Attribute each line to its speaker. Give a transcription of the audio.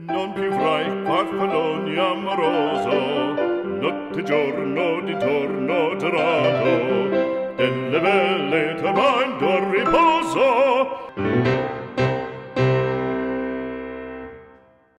Speaker 1: non più fra i farfalloni amoroso, notte e giorno di torno girato, delle belle turbando al riposo.